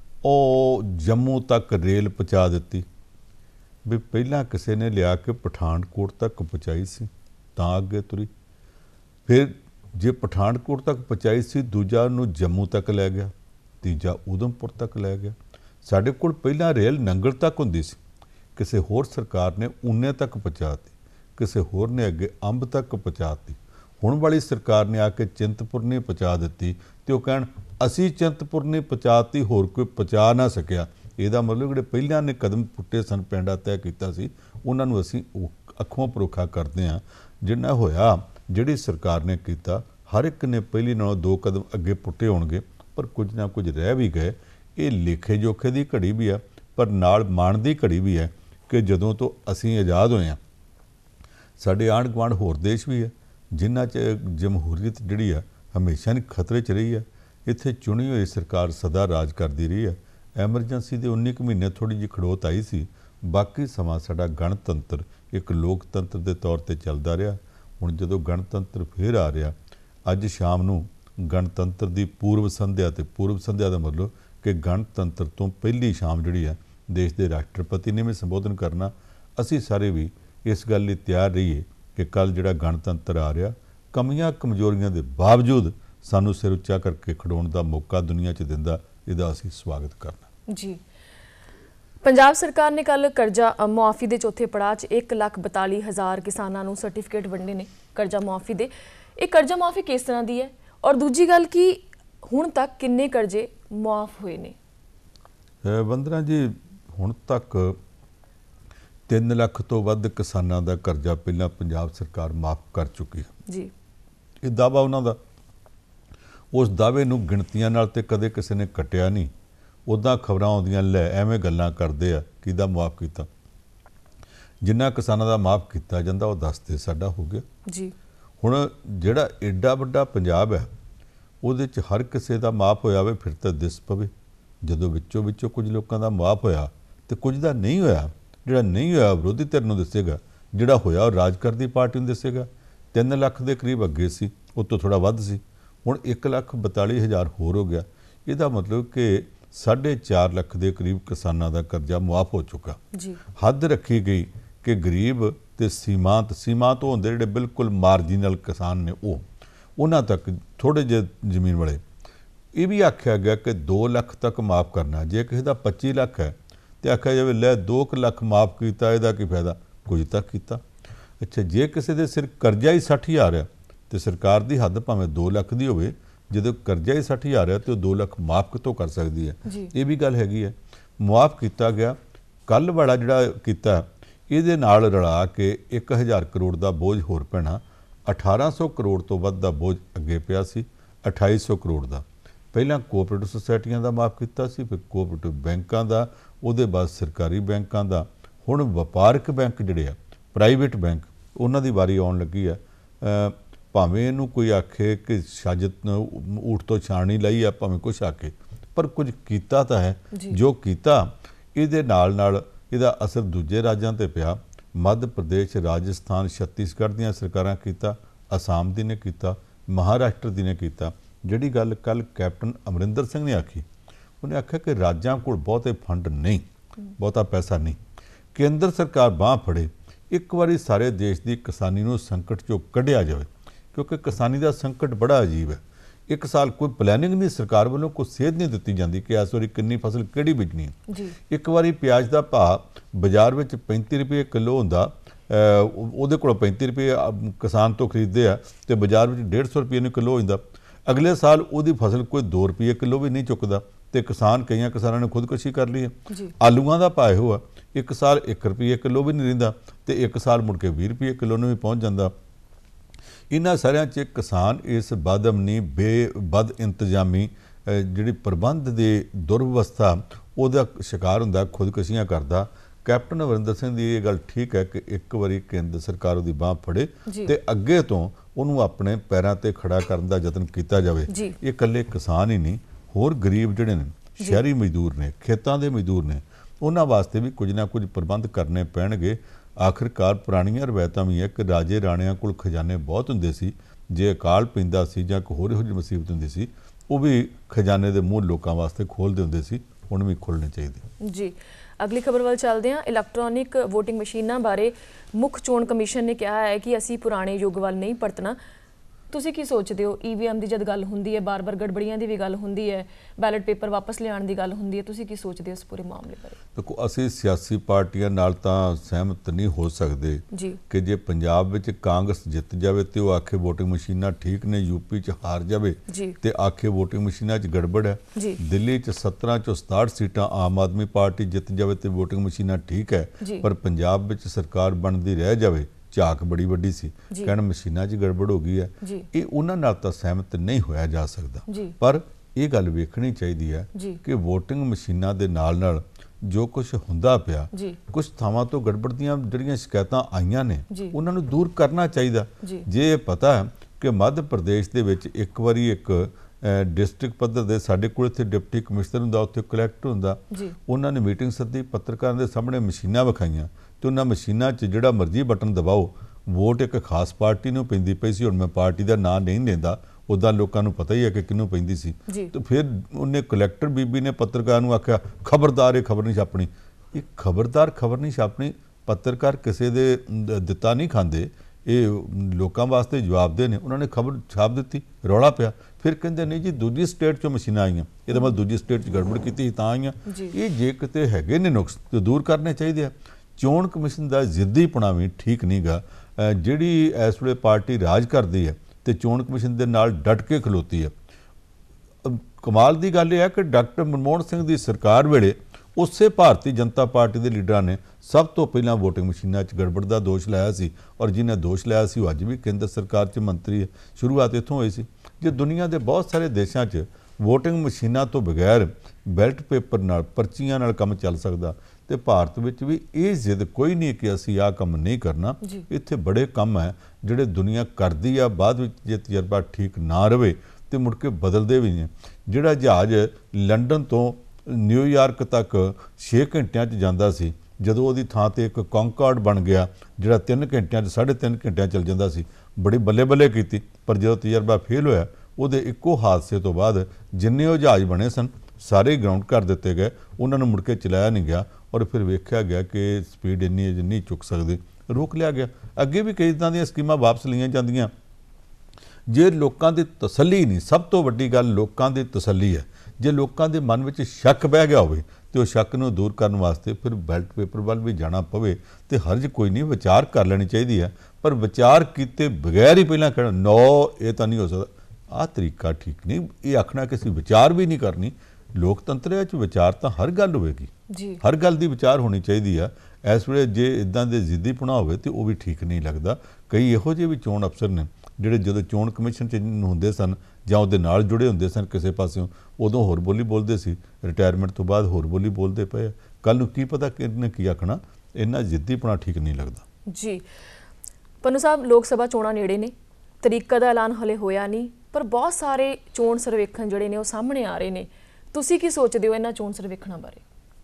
S2: ਉਹ ਜੰਮੂ ਤੱਕ ਰੇਲ ਪਹੁੰਚਾ ਦਿੱਤੀ, ਵੀ ਪਹਿਲਾਂ ਕਿਸੇ ਨੇ ਲਿਆ ਕੇ ਪਠਾਨਕੋਟ ਤੱਕ ਪਹੁੰਚਾਈ ਸੀ ਤਾਂ ਅੱਗੇ ਤੁਰੀ, ਫਿਰ ਜੇ ਪਠਾਨਕੋਟ ਤੱਕ ਪਹੁੰਚਾਈ ਸੀ ਦੂਜਾ ਉਹਨੂੰ ਜੰਮੂ ਤੱਕ ਲੈ ਗਿਆ, ਤੀਜਾ ਉਧਮਪੁਰ ਤੱਕ ਲੈ ਗਿਆ। ਸਾਡੇ ਕੋਲ ਪਹਿਲਾਂ ਰੇਲ ਨੰਗਲ ਤੱਕ ਹੁੰਦੀ ਸੀ, ਕਿਸੇ ਹੋਰ ਸਰਕਾਰ ਨੇ ਊਨੇ ਤੱਕ ਪਹੁੰਚਾਤੀ, ਕਿਸੇ ਹੋਰ ਨੇ ਅੱਗੇ ਅੰਬ ਤੱਕ ਪਹੁੰਚਾਤੀ। ਹੁਣ ਵਾਲੀ ਸਰਕਾਰ ਨੇ ਆ ਕੇ ਚਿੰਤਪੁਰਨੀ ਪਹੁੰਚਾ ਦਿੱਤੀ ਤੇ ਉਹ ਕਹਿਣ ਅਸੀਂ ਚਿੰਤਪੁਰਨੀ ਪਹੁੰਚਾਤੀ, ਹੋਰ ਕੋਈ ਪਹੁੰਚਾ ਨਾ ਸਕਿਆ। ਇਹਦਾ ਮਤਲਬ ਜਿਹੜੇ ਪਹਿਲਾਂ ਨੇ ਕਦਮ ਪੁੱਟੇ ਸਨ, ਪੈਂਡਾ ਤੈਅ ਕੀਤਾ ਸੀ, ਉਹਨਾਂ ਨੂੰ ਅਸੀਂ ਅੱਖੋਂ ਪਰੋਖਾ ਕਰਦੇ ਹਾਂ। ਜਿੰਨਾ ਹੋਇਆ ਜਿਹੜੀ ਸਰਕਾਰ ਨੇ ਕੀਤਾ, ਹਰ ਇੱਕ ਨੇ ਪਹਿਲੀ ਨਾਲੋਂ 2 ਕਦਮ ਅੱਗੇ ਪੁੱਟੇ ਹੋਣਗੇ, ਪਰ ਕੁਝ ਨਾ ਕੁਝ ਰਹਿ ਵੀ ਗਏ। ਇਹ ਲੇਖੇ ਜੋਖੇ ਦੀ ਘੜੀ ਵੀ ਹੈ, ਪਰ ਨਾਲ ਮਾਣ ਦੀ ਘੜੀ ਵੀ ਹੈ ਕਿ ਜਦੋਂ ਤੋਂ ਅਸੀਂ ਆਜ਼ਾਦ ਹੋਏ ਹਾਂ, ਸਾਡੇ ਆਂਢ ਗੁਆਂਢ ਹੋਰ ਦੇਸ਼ ਵੀ ਹੈ ਜਿਨ੍ਹਾਂ 'ਚ ਜਮਹੂਰੀਅਤ ਜਿਹੜੀ ਆ ਹਮੇਸ਼ਾ ਨਹੀਂ ਖਤਰੇ 'ਚ ਰਹੀ ਹੈ। ਇੱਥੇ ਚੁਣੀ ਹੋਈ ਸਰਕਾਰ ਸਦਾ ਰਾਜ ਕਰਦੀ ਰਹੀ ਹੈ। ਐਮਰਜੈਂਸੀ ਦੇ 19 ਕੁ ਮਹੀਨੇ ਥੋੜ੍ਹੀ ਜਿਹੀ ਖੜੋਤ ਆਈ ਸੀ, ਬਾਕੀ ਸਮਾਂ ਸਾਡਾ ਗਣਤੰਤਰ ਇੱਕ ਲੋਕਤੰਤਰ ਦੇ ਤੌਰ 'ਤੇ ਚੱਲਦਾ ਰਿਹਾ। ਹੁਣ ਜਦੋਂ ਗਣਤੰਤਰ ਫਿਰ ਆ ਰਿਹਾ, ਅੱਜ ਸ਼ਾਮ ਨੂੰ ਗਣਤੰਤਰ ਦੀ ਪੂਰਵ ਸੰਧਿਆ, ਤੇ ਪੂਰਵ ਸੰਧਿਆ ਦਾ ਮਤਲਬ ਕਿ ਗਣਤੰਤਰ ਤੋਂ ਪਹਿਲੀ ਸ਼ਾਮ ਜਿਹੜੀ ਹੈ ਦੇਸ਼ ਦੇ ਰਾਸ਼ਟਰਪਤੀ ਨੇ ਵੀ ਸੰਬੋਧਨ ਕਰਨਾ। ਅਸੀਂ ਸਾਰੇ ਵੀ ਇਸ ਗੱਲ ਲਈ ਤਿਆਰ ਰਹੀਏ ਕਿ ਕੱਲ੍ਹ ਜਿਹੜਾ ਗਣਤੰਤਰ ਆ ਰਿਹਾ, ਕਮੀਆਂ ਕਮਜ਼ੋਰੀਆਂ ਦੇ ਬਾਵਜੂਦ ਸਾਨੂੰ ਸਿਰ ਉੱਚਾ ਕਰਕੇ ਖੜਾਉਣ ਦਾ ਮੌਕਾ ਦੁਨੀਆ 'ਚ ਦਿੰਦਾ, ਇਹਦਾ ਅਸੀਂ ਸਵਾਗਤ ਕਰਨਾ।
S1: ਜੀ ਪੰਜਾਬ ਸਰਕਾਰ ਨੇ ਕੱਲ ਕਰਜ਼ਾ ਮੁਆਫੀ ਦੇ ਚੌਥੇ ਪੜਾਅ 'ਚ 1,42,000 ਕਿਸਾਨਾਂ ਨੂੰ ਸਰਟੀਫਿਕੇਟ ਵੰਡੇ ਨੇ ਕਰਜ਼ਾ ਮੁਆਫੀ ਦੇ। ਇਹ ਕਰਜ਼ਾ ਮੁਆਫੀ ਕਿਸ ਤਰ੍ਹਾਂ ਦੀ ਹੈ ਔਰ ਦੂਜੀ ਗੱਲ ਕਿ ਹੁਣ ਤੱਕ ਕਿੰਨੇ ਕਰਜ਼ੇ ਮੁਆਫ ਹੋਏ ਨੇ?
S2: ਵੰਦਨਾ ਜੀ, ਹੁਣ ਤੱਕ 3 ਲੱਖ ਤੋਂ ਵੱਧ ਕਿਸਾਨਾਂ ਦਾ ਕਰਜ਼ਾ ਪਹਿਲਾਂ ਪੰਜਾਬ ਸਰਕਾਰ ਮਾਫ ਕਰ ਚੁੱਕੀ ਹੈ। ਜੀ ਇਹ ਦਾਅਵਾ ਉਹਨਾਂ ਦਾ, ਉਸ ਦਾਅਵੇ ਨੂੰ ਗਿਣਤੀਆਂ ਨਾਲ ਤੇ ਕਦੇ ਕਿਸੇ ਨੇ ਕੱਟਿਆ ਨਹੀਂ। ਉੱਦਾਂ ਖਬਰਾਂ ਆਉਂਦੀਆਂ, ਲੈ ਐਵੇਂ ਗੱਲਾਂ ਕਰਦੇ ਆ, ਕਿਹਦਾ ਮੁਆਫ ਕੀਤਾ। ਜਿੰਨਾ ਕਿਸਾਨਾਂ ਦਾ ਮਾਫ ਕੀਤਾ ਜਾਂਦਾ ਉਹ ਦੱਸਦੇ ਸਾਡਾ ਹੋ ਗਿਆ। ਜੀ ਹੁਣ ਜਿਹੜਾ ਐਡਾ ਵੱਡਾ ਪੰਜਾਬ ਹੈ ਉਹਦੇ 'ਚ ਹਰ ਕਿਸੇ ਦਾ ਮਾਫ ਹੋਇਆ ਹੋਵੇ ਫਿਰ ਤਾਂ ਦਿਸ ਪਵੇ। ਜਦੋਂ ਵਿੱਚੋਂ ਕੁਝ ਲੋਕਾਂ ਦਾ ਮਾਫ ਹੋਇਆ ਤੇ ਕੁਝ ਦਾ ਨਹੀਂ ਹੋਇਆ, ਜਿਹੜਾ ਨਹੀਂ ਹੋਇਆ ਵਿਰੋਧੀ ਧਿਰ ਨੂੰ ਦੱਸੇਗਾ, ਜਿਹੜਾ ਹੋਇਆ ਉਹ ਰਾਜ ਕਰਦੀ ਪਾਰਟੀ ਨੂੰ ਦੱਸੇਗਾ। 3 ਲੱਖ ਦੇ ਕਰੀਬ ਅੱਗੇ ਸੀ, ਉਹ ਤੋਂ ਥੋੜ੍ਹਾ ਵੱਧ ਸੀ, ਹੁਣ 1,42,000 ਹੋਰ ਹੋ ਗਿਆ। ਇਹਦਾ ਮਤਲਬ ਕਿ 4.5 ਲੱਖ ਦੇ ਕਰੀਬ ਕਿਸਾਨਾਂ ਦਾ ਕਰਜ਼ਾ ਮੁਆਫ ਹੋ ਚੁੱਕਾ।
S1: ਜੀ
S2: ਹੱਦ ਰੱਖੀ ਗਈ ਕਿ ਗਰੀਬ ਤੇ ਸੀਮਾਂਤ ਹੁੰਦੇ ਜਿਹੜੇ ਬਿਲਕੁਲ ਮਾਰਜੀਨਲ ਕਿਸਾਨ ਨੇ ਉਹਨਾਂ ਤੱਕ ਥੋੜ੍ਹੇ ਜਿਹੇ ਜ਼ਮੀਨ ਵਾਲੇ ਇਹ ਵੀ ਆਖਿਆ ਗਿਆ ਕਿ 2 ਲੱਖ ਤੱਕ ਮਾਫ ਕਰਨਾ। ਜੇ ਕਿਸੇ ਦਾ 25 ਲੱਖ ਹੈ ਤੇ ਆਖਿਆ ਜਾਵੇ ਲੈ 2 ਲੱਖ ਮਾਫ ਕੀਤਾ, ਇਹਦਾ ਕੀ ਫਾਇਦਾ? ਕੁਝ ਤਾਂ ਕੀਤਾ। ਅੱਛਾ, ਜੇ ਕਿਸੇ ਦੇ ਸਿਰ ਕਰਜ਼ਾ ਹੀ 60,000 ਹੈ ਤੇ ਸਰਕਾਰ ਦੀ ਹੱਦ ਭਾਵੇਂ 2 ਲੱਖ ਦੀ ਹੋਵੇ, ਜਦੋਂ ਕਰਜ਼ਾ ਹੀ 60,000 ਹੈ ਤੇ ਉਹ 2 ਲੱਖ ਮਾਫ ਕਿੱਥੋਂ ਕਰ ਸਕਦੀ ਹੈ? ਇਹ ਵੀ ਗੱਲ ਹੈਗੀ ਹੈ। ਮੁਆਫ ਕੀਤਾ ਗਿਆ। ਕੱਲ੍ਹ ਵਾਲਾ ਜਿਹੜਾ ਕੀਤਾ ਇਹਦੇ ਨਾਲ ਰਲਾ ਕੇ 1,000 ਕਰੋੜ ਦਾ ਬੋਝ ਹੋਰ ਪੈਣਾ। 1,800 ਕਰੋੜ ਤੋਂ ਵੱਧ ਦਾ ਬੋਝ ਅੱਗੇ ਪਿਆ ਸੀ, 2,800 ਕਰੋੜ ਦਾ। ਪਹਿਲਾਂ ਕੋਆਪਰੇਟਿਵ ਸੁਸਾਇਟੀਆਂ ਦਾ ਮਾਫ ਕੀਤਾ ਸੀ, ਫਿਰ ਕੋਆਪਰੇਟਿਵ ਬੈਂਕਾਂ ਦਾ, ਉਹਦੇ ਬਾਅਦ ਸਰਕਾਰੀ ਬੈਂਕਾਂ ਦਾ, ਹੁਣ ਵਪਾਰਕ ਬੈਂਕ ਜਿਹੜੇ ਆ, ਪ੍ਰਾਈਵੇਟ ਬੈਂਕ, ਉਹਨਾਂ ਦੀ ਵਾਰੀ ਆਉਣ ਲੱਗੀ ਆ। ਭਾਵੇਂ ਇਹਨੂੰ ਕੋਈ ਆਖੇ ਕਿ ਸਾਜ਼ਤ ਊਠ ਤੋਂ ਛਾਣੀ ਲਈ ਆ, ਭਾਵੇਂ ਕੁਛ ਆਖੇ, ਪਰ ਕੁਝ ਕੀਤਾ ਤਾਂ ਹੈ। ਜੋ ਕੀਤਾ ਇਹਦੇ ਨਾਲ ਇਹਦਾ ਅਸਰ ਦੂਜੇ ਰਾਜਾਂ ਤੇ ਪਿਆ। ਮੱਧ ਪ੍ਰਦੇਸ਼, ਰਾਜਸਥਾਨ, ਛੱਤੀਸਗੜ੍ਹ ਦੀਆਂ ਸਰਕਾਰਾਂ ਕੀਤਾ, ਅਸਾਮ ਦੀ ਨੇ ਕੀਤਾ, ਮਹਾਰਾਸ਼ਟਰ ਦੀ ਨੇ ਕੀਤਾ। ਜਿਹੜੀ ਗੱਲ ਕੱਲ੍ਹ ਕੈਪਟਨ ਅਮਰਿੰਦਰ ਸਿੰਘ ਨੇ ਆਖੀ, ਉਹਨੇ ਆਖਿਆ ਕਿ ਰਾਜਾਂ ਕੋਲ ਬਹੁਤੇ ਫੰਡ ਨਹੀਂ, ਬਹੁਤਾ ਪੈਸਾ ਨਹੀਂ, ਕੇਂਦਰ ਸਰਕਾਰ ਬਾਂਹ ਫੜੇ, ਇੱਕ ਵਾਰੀ ਸਾਰੇ ਦੇਸ਼ ਦੀ ਕਿਸਾਨੀ ਨੂੰ ਸੰਕਟ 'ਚੋਂ ਕੱਢਿਆ ਜਾਵੇ। ਕਿਉਂਕਿ ਕਿਸਾਨੀ ਦਾ ਸੰਕਟ ਬੜਾ ਅਜੀਬ ਹੈ। ਇੱਕ ਸਾਲ ਕੋਈ ਪਲੈਨਿੰਗ ਨਹੀਂ, ਸਰਕਾਰ ਵੱਲੋਂ ਕੋਈ ਸੇਧ ਨਹੀਂ ਦਿੱਤੀ ਜਾਂਦੀ ਕਿ ਇਸ ਵਾਰੀ ਕਿੰਨੀ ਫਸਲ ਕਿਹੜੀ ਬੀਜਣੀ ਹੈ। ਇੱਕ ਵਾਰੀ ਪਿਆਜ਼ ਦਾ ਭਾਅ ਬਾਜ਼ਾਰ ਵਿੱਚ 35 ਰੁਪਏ ਕਿਲੋ ਹੁੰਦਾ, ਉਹਦੇ ਕੋਲ 35 ਰੁਪਏ ਕਿਸਾਨ ਤੋਂ ਖਰੀਦਦੇ ਆ ਤੇ ਬਾਜ਼ਾਰ ਵਿੱਚ 150 ਰੁਪਏ ਨੂੰ ਕਿਲੋ ਹੋ ਜਾਂਦਾ। ਅਗਲੇ ਸਾਲ ਉਹਦੀ ਫਸਲ ਕੋਈ 2 ਰੁਪਏ ਕਿਲੋ ਵੀ ਨਹੀਂ ਚੁੱਕਦਾ ਤੇ ਕਈਆਂ ਕਿਸਾਨਾਂ ਨੇ ਖੁਦਕੁਸ਼ੀ ਕਰ ਲਈ ਹੈ। ਆਲੂਆਂ ਦਾ ਭਾਅ ਇਹੋ ਆ, ਇੱਕ ਸਾਲ 1 ਰੁਪਏ ਕਿਲੋ ਵੀ ਨਹੀਂ ਰਹਿੰਦਾ ਤੇ ਇੱਕ ਸਾਲ ਮੁੜ ਕੇ 20 ਰੁਪਏ ਕਿਲੋ ਨੂੰ ਵੀ ਪਹੁੰਚ ਜਾਂਦਾ। ਇਹਨਾਂ ਸਾਰਿਆਂ 'ਚ ਕਿਸਾਨ ਇਸ ਬਦਅਮਨੀ ਬਦ ਇੰਤਜ਼ਾਮੀ ਜਿਹੜੀ ਪ੍ਰਬੰਧ ਦੀ ਦੁਰਵਿਵਸਥਾ ਉਹਦਾ ਸ਼ਿਕਾਰ ਹੁੰਦਾ, ਖੁਦਕੁਸ਼ੀਆਂ ਕਰਦਾ। ਕੈਪਟਨ ਅਮਰਿੰਦਰ ਸਿੰਘ ਦੀ ਇਹ ਗੱਲ ਠੀਕ ਹੈ ਕਿ ਇੱਕ ਵਾਰੀ ਕੇਂਦਰ ਸਰਕਾਰ ਉਹਦੀ ਬਾਂਹ ਫੜੇ ਤੇ ਅੱਗੇ ਤੋਂ ਉਹਨੂੰ ਆਪਣੇ ਪੈਰਾਂ ਤੇ ਖੜਾ ਕਰਨ ਦਾ ਯਤਨ ਕੀਤਾ ਜਾਵੇ। ਇਹ ਇਕੱਲੇ ਕਿਸਾਨ ਹੀ ਨਹੀਂ, ਹੋਰ ਗਰੀਬ ਜਿਹੜੇ ਨੇ, ਸ਼ਹਿਰੀ ਮਜ਼ਦੂਰ ਨੇ, ਖੇਤਾਂ ਦੇ ਮਜ਼ਦੂਰ ਨੇ, ਉਹਨਾਂ ਵਾਸਤੇ ਵੀ ਕੁਝ ਨਾ ਕੁਝ ਪ੍ਰਬੰਧ ਕਰਨੇ ਪੈਣਗੇ। ਆਖਿਰਕਾਰ ਪੁਰਾਣੀਆਂ ਰਵਾਇਤਾਂ ਵੀ ਹੈ ਕਿ ਰਾਜੇ ਰਾਣਿਆਂ ਕੋਲ ਖਜ਼ਾਨੇ ਬਹੁਤ ਹੁੰਦੇ ਸੀ। ਜੇ ਅਕਾਲ ਪੈਂਦਾ ਸੀ ਜਾਂ ਕੋਈ ਹੋਰ ਇਹੋ ਜਿਹੀ ਮੁਸੀਬਤ ਹੁੰਦੀ ਸੀ, ਉਹ ਵੀ ਖਜ਼ਾਨੇ ਦੇ ਮੂੰਹ ਲੋਕਾਂ ਵਾਸਤੇ ਖੋਲ੍ਹਦੇ ਹੁੰਦੇ ਸੀ। ਹੁਣ ਵੀ ਖੋਲ੍ਹਣੇ ਚਾਹੀਦੇ।
S1: ਜੀ, ਅਗਲੀ ਖਬਰ ਵੱਲ ਚੱਲਦੇ ਹਾਂ। ਇਲੈਕਟ੍ਰੋਨਿਕ ਵੋਟਿੰਗ ਮਸ਼ੀਨਾਂ ਬਾਰੇ ਮੁੱਖ ਚੋਣ ਕਮਿਸ਼ਨ ਨੇ ਕਿਹਾ ਹੈ ਕਿ ਅਸੀਂ ਪੁਰਾਣੇ ਯੁੱਗ ਵੱਲ ਨਹੀਂ ਪਰਤਣਾ। ਤੁਸੀਂ ਕੀ ਸੋਚਦੇ ਹੋ? EVM ਦੀ ਜਦ ਗੱਲ ਹੁੰਦੀ ਹੈ, ਬਾਰ-ਬਾਰ ਗੜਬੜੀਆਂ ਦੀ ਵੀ ਗੱਲ ਹੁੰਦੀ ਹੈ, ਬੈਲਟ ਪੇਪਰ ਵਾਪਸ ਲਿਆਉਣ ਦੀ ਗੱਲ ਹੁੰਦੀ ਹੈ, ਤੁਸੀਂ ਕੀ ਸੋਚਦੇ ਹੋ ਇਸ ਪੂਰੇ ਮਾਮਲੇ ਬਾਰੇ?
S2: ਦੇਖੋ, ਅਸੀਂ ਸਿਆਸੀ ਪਾਰਟੀਆਂ ਨਾਲ ਤਾਂ ਸਹਿਮਤ ਨਹੀਂ ਹੋ ਸਕਦੇ ਕਿ ਜੇ ਪੰਜਾਬ ਵਿੱਚ ਕਾਂਗਰਸ ਜਿੱਤ ਜਾਵੇ ਤੇ ਉਹ ਆਖੇ ਵੋਟਿੰਗ ਮਸ਼ੀਨਾਂ ਠੀਕ ਨੇ, ਯੂਪੀ 'ਚ ਹਾਰ ਜਾਵੇ ਤੇ ਆਖੇ ਵੋਟਿੰਗ ਮਸ਼ੀਨਾਂ 'ਚ ਗੜਬੜ ਹੈ, ਦਿੱਲੀ 'ਚ 17 ਚੋਂ 67 ਸੀਟਾਂ ਆਮ ਆਦਮੀ ਪਾਰਟੀ ਜਿੱਤ ਜਾਵੇ ਤੇ ਵੋਟਿੰਗ ਮਸ਼ੀਨਾਂ ਠੀਕ ਹੈ, ਪਰ ਪੰਜਾਬ ਵਿੱਚ ਸਰਕਾਰ ਬਣਦੀ ਰਹਿ ਜਾਵੇ, ਝਾਕ ਬੜੀ ਵੱਡੀ ਸੀ, ਕਹਿਣ ਮਸ਼ੀਨਾਂ 'ਚ ਗੜਬੜ ਹੋ ਗਈ ਹੈ। ਇਹ ਉਹਨਾਂ ਨਾਲ ਤਾਂ ਸਹਿਮਤ ਨਹੀਂ ਹੋਇਆ ਜਾ ਸਕਦਾ। ਪਰ ਇਹ ਗੱਲ ਵੇਖਣੀ ਚਾਹੀਦੀ ਹੈ ਕਿ ਵੋਟਿੰਗ ਮਸ਼ੀਨਾਂ ਦੇ ਨਾਲ ਜੋ ਕੁਝ ਹੁੰਦਾ ਪਿਆ, ਕੁਝ ਥਾਵਾਂ ਤੋਂ ਗੜਬੜ ਦੀਆਂ ਜਿਹੜੀਆਂ ਸ਼ਿਕਾਇਤਾਂ ਆਈਆਂ ਨੇ ਉਹਨਾਂ ਨੂੰ ਦੂਰ ਕਰਨਾ ਚਾਹੀਦਾ। ਜੇ ਇਹ ਪਤਾ ਹੈ ਕਿ ਮੱਧ ਪ੍ਰਦੇਸ਼ ਦੇ ਵਿੱਚ ਇੱਕ ਵਾਰੀ ਇੱਕ ਡਿਸਟ੍ਰਿਕਟ ਪੱਧਰ ਦੇ ਸਾਡੇ ਕੋਲ ਇੱਥੇ ਡਿਪਟੀ ਕਮਿਸ਼ਨਰ ਹੁੰਦਾ, ਉੱਥੇ ਕਲੈਕਟਰ ਹੁੰਦਾ, ਉਹਨਾਂ ਨੇ ਮੀਟਿੰਗ ਸੱਦੀ, ਪੱਤਰਕਾਰਾਂ ਦੇ ਸਾਹਮਣੇ ਮਸ਼ੀਨਾਂ ਵਿਖਾਈਆਂ ਤੇ ਉਹਨਾਂ ਮਸ਼ੀਨਾਂ 'ਚ ਜਿਹੜਾ ਮਰਜ਼ੀ ਬਟਨ ਦਬਾਓ, ਵੋਟ ਇੱਕ ਖਾਸ ਪਾਰਟੀ ਨੂੰ ਪੈਂਦੀ ਪਈ ਸੀ। ਹੁਣ ਮੈਂ ਪਾਰਟੀ ਦਾ ਨਾਂ ਨਹੀਂ ਲੈਂਦਾ, ਉੱਦਾਂ ਲੋਕਾਂ ਨੂੰ ਪਤਾ ਹੀ ਹੈ ਕਿ ਕਿਹਨੂੰ ਪੈਂਦੀ ਸੀ। ਤੇ ਫਿਰ ਉਹਨੇ ਕਲੈਕਟਰ ਬੀਬੀ ਨੇ ਪੱਤਰਕਾਰ ਨੂੰ ਆਖਿਆ, ਖਬਰਦਾਰ ਇਹ ਖਬਰ ਨਹੀਂ ਛਾਪਣੀ। ਇਹ ਖਬਰਦਾਰ ਖਬਰ ਨਹੀਂ ਛਾਪਣੀ, ਪੱਤਰਕਾਰ ਕਿਸੇ ਦੇ ਦਿੱਤਾ ਨਹੀਂ ਖਾਂਦੇ, ਇਹ ਲੋਕਾਂ ਵਾਸਤੇ ਜਵਾਬਦੇਹ ਨੇ। ਉਹਨਾਂ ਨੇ ਖਬਰ ਛਾਪ ਦਿੱਤੀ, ਰੌਲਾ ਪਿਆ। ਫਿਰ ਕਹਿੰਦੇ ਨਹੀਂ ਜੀ ਦੂਜੀ ਸਟੇਟ 'ਚੋਂ ਮਸ਼ੀਨਾਂ ਆਈਆਂ, ਇਹਦਾ ਮਤਲਬ ਦੂਜੀ ਸਟੇਟ 'ਚ ਗੜਬੜ ਕੀਤੀ ਤਾਂ ਆਈਆਂ। ਇਹ ਜੇ ਕਿਤੇ ਹੈਗੇ ਨੇ ਨੁਕਸ ਤੇ ਦੂਰ ਕਰਨੇ ਚਾਹੀਦੇ ਆ। ਚੋਣ ਕਮਿਸ਼ਨ ਦਾ ਜ਼ਿੱਦੀਪੁਣਾ ਵੀ ਠੀਕ ਨਹੀਂ ਗਾ। ਜਿਹੜੀ ਇਸ ਵੇਲੇ ਪਾਰਟੀ ਰਾਜ ਕਰਦੀ ਹੈ ਤੇ ਚੋਣ ਕਮਿਸ਼ਨ ਦੇ ਨਾਲ ਡਟ ਕੇ ਖਲੋਤੀ ਹੈ। ਕਮਾਲ ਦੀ ਗੱਲ ਇਹ ਹੈ ਕਿ ਡਾਕਟਰ ਮਨਮੋਹਨ ਸਿੰਘ ਦੀ ਸਰਕਾਰ ਵੇਲੇ ਉਸੇ ਭਾਰਤੀ ਜਨਤਾ ਪਾਰਟੀ ਦੇ ਲੀਡਰਾਂ ਨੇ ਸਭ ਤੋਂ ਪਹਿਲਾਂ ਵੋਟਿੰਗ ਮਸ਼ੀਨਾਂ 'ਚ ਗੜਬੜ ਦਾ ਦੋਸ਼ ਲਾਇਆ ਸੀ, ਔਰ ਜਿਹਨੇ ਦੋਸ਼ ਲਾਇਆ ਸੀ ਉਹ ਅੱਜ ਵੀ ਕੇਂਦਰ ਸਰਕਾਰ 'ਚ ਮੰਤਰੀ ਹੈ। ਸ਼ੁਰੂਆਤ ਇੱਥੋਂ ਹੋਈ ਸੀ। ਜੇ ਦੁਨੀਆ ਦੇ ਬਹੁਤ ਸਾਰੇ ਦੇਸ਼ਾਂ 'ਚ ਵੋਟਿੰਗ ਮਸ਼ੀਨਾਂ ਤੋਂ ਬਗੈਰ ਬੈਲਟ ਪੇਪਰ ਨਾਲ, ਪਰਚੀਆਂ ਨਾਲ ਕੰਮ ਚੱਲ ਸਕਦਾ, ਤੇ ਭਾਰਤ ਵਿੱਚ ਵੀ ਇਹ ਜ਼ਿੱਦ ਕੋਈ ਨਹੀਂ ਕਿ ਅਸੀਂ ਆਹ ਕੰਮ ਨਹੀਂ ਕਰਨਾ। ਇੱਥੇ ਬੜੇ ਕੰਮ ਹੈ ਜਿਹੜੇ ਦੁਨੀਆ ਕਰਦੀ ਆ, ਬਾਅਦ ਵਿੱਚ ਜੇ ਤਜਰਬਾ ਠੀਕ ਨਾ ਰਵੇ ਤੇ ਮੁੜ ਕੇ ਬਦਲਦੇ ਵੀ ਨੇ। ਜਿਹੜਾ ਜਹਾਜ਼ ਲੰਡਨ ਤੋਂ ਨਿਊਯਾਰਕ ਤੱਕ 6 ਘੰਟਿਆਂ 'ਚ ਜਾਂਦਾ ਸੀ, ਜਦੋਂ ਉਹਦੀ ਥਾਂ ਤੇ ਇੱਕ ਕੌਂਕਾਰਡ ਬਣ ਗਿਆ ਜਿਹੜਾ 3 ਘੰਟਿਆਂ 'ਚ 3.5 ਘੰਟਿਆਂ ਚੱਲ ਜਾਂਦਾ ਸੀ, ਬੜੀ ਬੱਲੇ ਬੱਲੇ ਕੀਤੀ। ਪਰ ਜਦੋਂ ਤਜਰਬਾ ਫੇਲ ਹੋਇਆ, ਉਹਦੇ ਇੱਕੋ ਹਾਦਸੇ ਤੋਂ ਬਾਅਦ ਜਿੰਨੇ ਉਹ ਜਹਾਜ਼ ਬਣੇ ਸਨ ਸਾਰੇ ਗਰਾਊਂਡ ਕਰ ਦਿੱਤੇ ਗਏ, ਉਹਨਾਂ ਨੂੰ ਮੁੜ ਕੇ ਚਲਾਇਆ ਨਹੀਂ ਗਿਆ ਔਰ ਫਿਰ ਵੇਖਿਆ ਗਿਆ ਕਿ ਸਪੀਡ ਇੰਨੀ ਨਹੀਂ ਚੁੱਕ ਸਕਦੇ, ਰੋਕ ਲਿਆ ਗਿਆ। ਅੱਗੇ ਵੀ ਕਈ ਇੱਦਾਂ ਦੀਆਂ ਸਕੀਮਾਂ ਵਾਪਸ ਲਈਆਂ ਜਾਂਦੀਆਂ। ਜੇ ਲੋਕਾਂ ਦੀ ਤਸੱਲੀ ਨਹੀਂ, ਸਭ ਤੋਂ ਵੱਡੀ ਗੱਲ ਲੋਕਾਂ ਦੀ ਤਸੱਲੀ ਹੈ। ਜੇ ਲੋਕਾਂ ਦੇ ਮਨ ਵਿੱਚ ਸ਼ੱਕ ਬਹਿ ਗਿਆ ਹੋਵੇ ਤੇ ਉਹ ਸ਼ੱਕ ਨੂੰ ਦੂਰ ਕਰਨ ਵਾਸਤੇ ਫਿਰ ਬੈਲਟ ਪੇਪਰ ਵੱਲ ਵੀ ਜਾਣਾ ਪਵੇ ਤੇ ਹਰਜ ਕੋਈ ਨਹੀਂ, ਵਿਚਾਰ ਕਰ ਲੈਣੀ ਚਾਹੀਦੀ ਹੈ। ਪਰ ਵਿਚਾਰ ਕੀਤੇ ਬਗੈਰ ਹੀ ਪਹਿਲਾਂ ਕਹਿਣਾ ਨੋ ਇਹ ਤਾਂ ਨਹੀਂ ਹੋ ਸਕਦਾ, ਆਹ ਤਰੀਕਾ ਠੀਕ ਨਹੀਂ। ਇਹ ਆਖਣਾ ਕਿ ਅਸੀਂ ਵਿਚਾਰ ਵੀ ਨਹੀਂ ਕਰਨੀ। ਲੋਕਤੰਤਰ ਵਿੱਚ ਵਿਚਾਰ ਤਾਂ ਹਰ ਗੱਲ ਹੋਵੇਗੀ ਜੀ, ਹਰ ਗੱਲ ਦੀ ਵਿਚਾਰ ਹੋਣੀ ਚਾਹੀਦੀ ਆ। ਇਸ ਵੇਲੇ ਜੇ ਇਦਾਂ ਦੇ ਜ਼ਿੱਦੀਪੁਣਾ ਹੋਵੇ ਤੇ ਉਹ ਵੀ ਠੀਕ ਨਹੀਂ ਲੱਗਦਾ। ਕਈ ਇਹੋ ਜਿਹੇ ਵੀ ਚੋਣ ਅਫਸਰ ਨੇ ਜਿਹੜੇ ਜਦੋਂ ਚੋਣ ਕਮਿਸ਼ਨ 'ਚ ਹੁੰਦੇ ਸਨ ਜਾਂ ਉਹਦੇ ਨਾਲ ਜੁੜੇ ਹੁੰਦੇ ਸਨ ਕਿਸੇ ਪਾਸਿਓਂ, ਉਦੋਂ ਹੋਰ ਬੋਲੀ ਬੋਲਦੇ ਸੀ, ਰਿਟਾਇਰਮੈਂਟ ਤੋਂ ਬਾਅਦ ਹੋਰ ਬੋਲੀ ਬੋਲਦੇ ਪਏ। ਕੱਲ੍ਹ ਨੂੰ ਕੀ ਪਤਾ ਕਿਹਨੇ ਕੀ ਆਖਣਾ। ਇੰਨਾ ਜ਼ਿੱਦੀਪੁਣਾ ਠੀਕ ਨਹੀਂ ਲੱਗਦਾ
S1: ਜੀ। ਪੰਨੂ ਸਾਹਿਬ, ਲੋਕ ਸਭਾ ਚੋਣਾਂ ਨੇੜੇ ਨੇ, ਤਰੀਕਾ ਦਾ ਐਲਾਨ ਹਲੇ ਹੋਇਆ ਨਹੀਂ, ਪਰ ਬਹੁਤ ਸਾਰੇ ਚੋਣ ਸਰਵੇਖਣ ਜਿਹੜੇ ਨੇ ਉਹ ਸਾਹਮਣੇ ਆ ਰਹੇ ਨੇ। ਤੁਸੀਂ ਕੀ ਸੋਚਦੇ ਹੋ ਇਹਨਾਂ ਚੋਣ ਸਰਵੇਖਣਾਂ ਬਾਰੇ?